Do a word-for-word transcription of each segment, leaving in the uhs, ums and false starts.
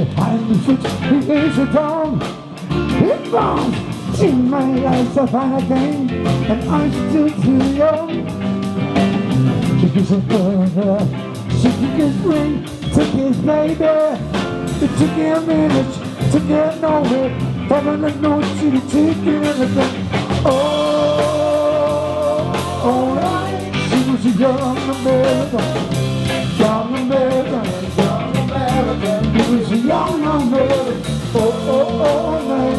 behind the switch, he is a dawn. It bombs. See, my life's a fine thing, and I'm still too young. She gives a brother, she took his ring, took his baby. It took him minutes to get nowhere. Heaven and no city taking everything. Oh, alright. She was a young American, young American, young American. He was a young American. Oh, oh, alright.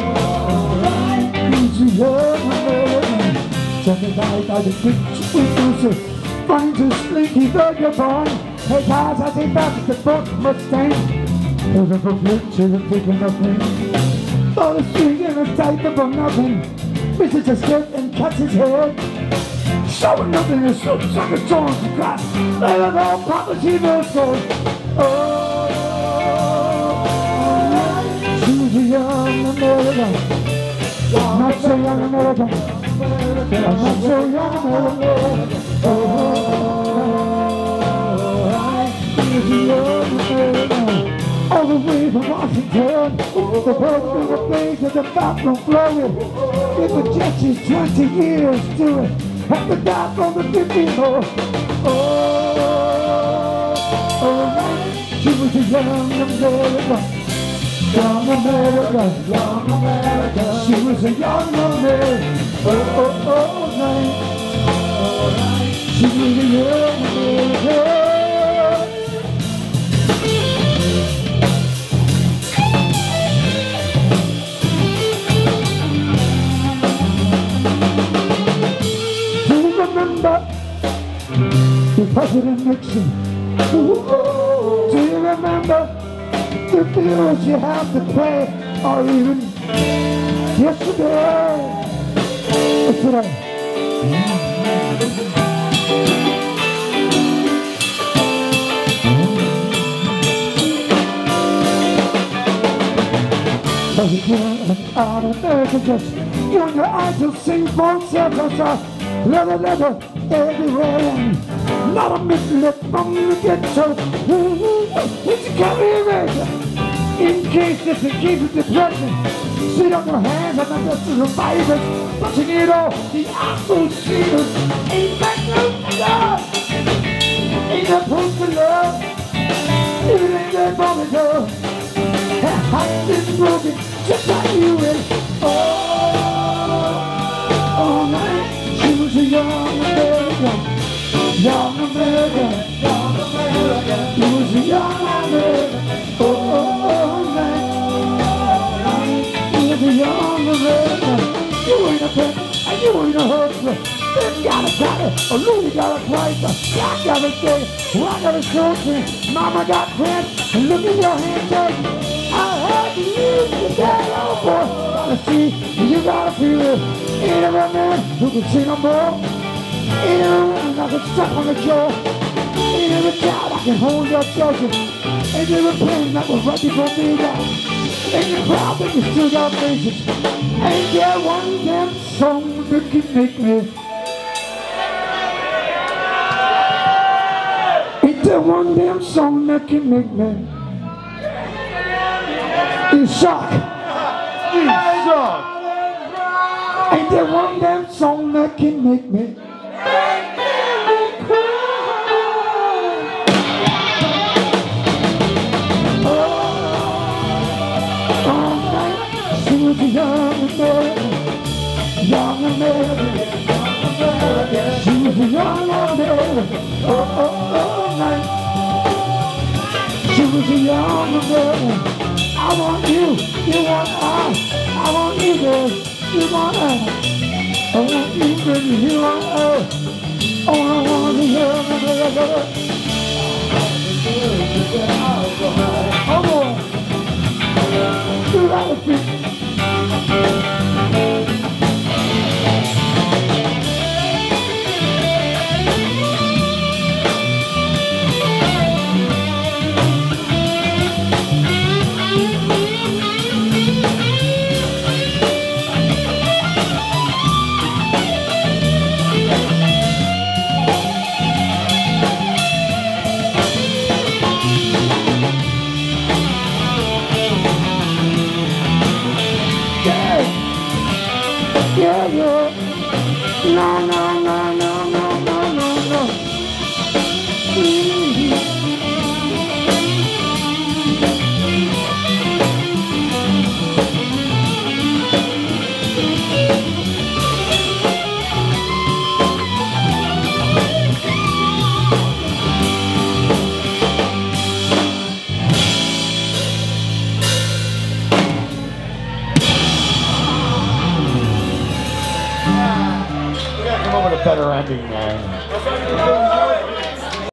He was a young American. Johnny died by the picture witnesses. Find his slinky vagabond. Hey guys, I think that's the book Mustang. There's a picture of taking nothing. All the string in a type of nothing. Misses his skirt and cuts his head. Showing nothing is so suck a Jones to glass. Let it all pop as he knows goes. Oh, she was a young American. Not so young American. Not so young American. Oh, she was a young American. All the way from Washington, the birth of the place of the bathroom flowing. It was just his twenty years to it. Have to die from the fifteen more. Oh, oh, she was a young American, young American, young American. She was a young American. Oh, oh, oh, night. She was a young American. President Nixon. Ooh, do you remember the bills you have to pay, or even yesterday or today? President out of America, just you and your eyes will sing for themselves. Leather, leather, everywhere. Not a minute from the get-go. Would you come here, man? In case this is a case of depression, sit on your hands and the best of survivors, touching it all, the awful cheaters. Ain't that no love? Ain't that proof of love? If it ain't that moment, girl, that heart's been broken, just like you and oh, all night. She was a young American. Young American, young American. He was a young American. Oh, oh, oh, man. He was a young American. You ain't a pet, and you ain't a hustler. Then got a pattern, or Louie got a price. Black got a day, I got a short-term. Mama got cramps, and look at your hand, Judge. I had to use the dad, old boy. Gotta see, you gotta feel it. Ain't every man who can see no more. Ain't every woman I can step on the jaw. Ain't every child I can hold your children. Ain't every pain that was ready for me now. Ain't you proud that you still got faces? Ain't there one damn song that can make me? Ain't there one damn song that can make me? You suck. You suck. Ain't there one damn song that can make me? She was a young American, young American, young American. She was a young American, oh, oh, oh, night. She was a young American. I want you, you want I, I want you, girl, you want I. I want you, baby, you want I. Oh, I want you, young American. Oh, boy. You gotta be. Yeah, yeah. No, no, no, no, no, no, no, no. Mm-hmm. Come up with a better ending, man.